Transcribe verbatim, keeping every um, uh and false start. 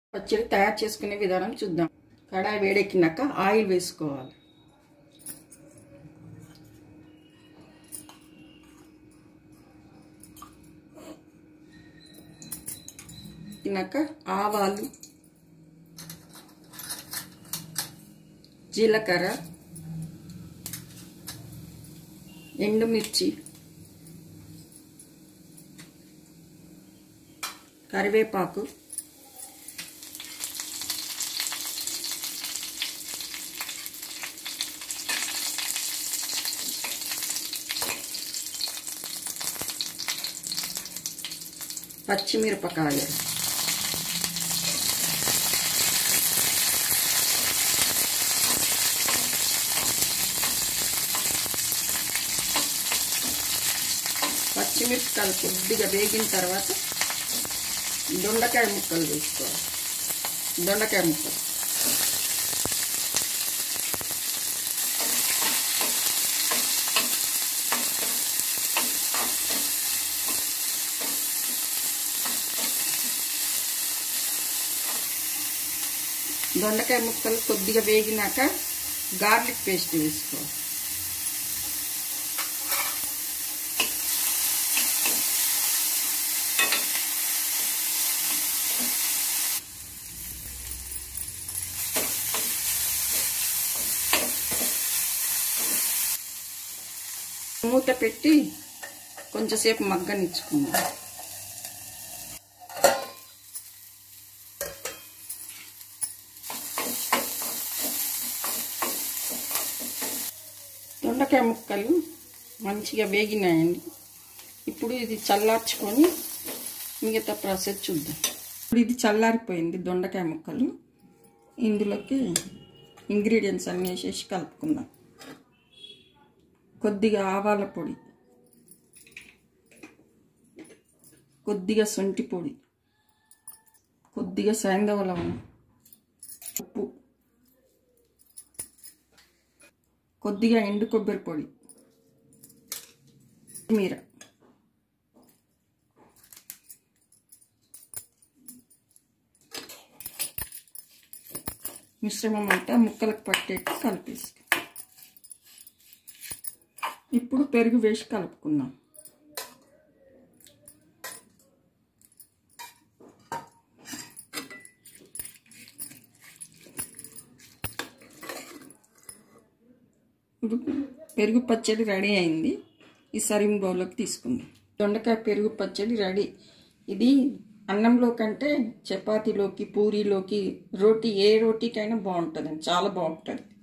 పచ్చడి తయారు చేసుకునే విధానం చూద్దాం. కడాయి వేడెక్కినాక ఆయిల్ వేసుకోవాలి. వేసినాక ఆవాలు, జీలకర్ర, ఎండుమిర్చి, కరివేపాకు, పచ్చిమిరపకాయలు, పచ్చిమిరపకాయలు కొద్దిగా వేగిన తర్వాత దొండకాయ ముక్కలు వేసుకోవాలి. దొండకాయ ముక్కలు దొండకాయ ముక్కలు కొద్దిగా వేగినాక గార్లిక్ పేస్ట్ వేసుకోవాలి. మూత పెట్టి కొంచెంసేపు మగ్గనిచ్చుకుందాం. దొండకాయ ముక్కలు మంచిగా వేగినాయండి. ఇప్పుడు ఇది చల్లార్చుకొని మిగతా ప్రాసెస్ చూద్దాం. ఇప్పుడు ఇది చల్లారిపోయింది దొండకాయ ముక్కలు. ఇందులోకి ఇంగ్రీడియంట్స్ అన్నీ వేసేసి కలుపుకుందాం. కొద్దిగా ఆవాల పొడి, కొద్దిగా శొంఠి పొడి, కొద్దిగా సైంధవ లవణం, ఉప్పు, కొద్దిగా ఎండు కొబ్బరి పొడి, కొత్తిమీర, మిశ్రమం అంతా ముక్కలకు పట్టేట్టు కలిపేసి ఇప్పుడు పెరుగు వేసి కలుపుకుందాం. ఇప్పుడు పెరుగు పచ్చడి రెడీ అయింది. ఈ సర్వింగ్ బౌల్లోకి తీసుకుందాం. దొండకాయ పెరుగు పచ్చడి రెడీ. ఇది అన్నంలో కంటే చపాతీలోకి, పూరీలోకి, రోటీ ఏ రోటీకైనా బాగుంటుందండి. చాలా బాగుంటుంది.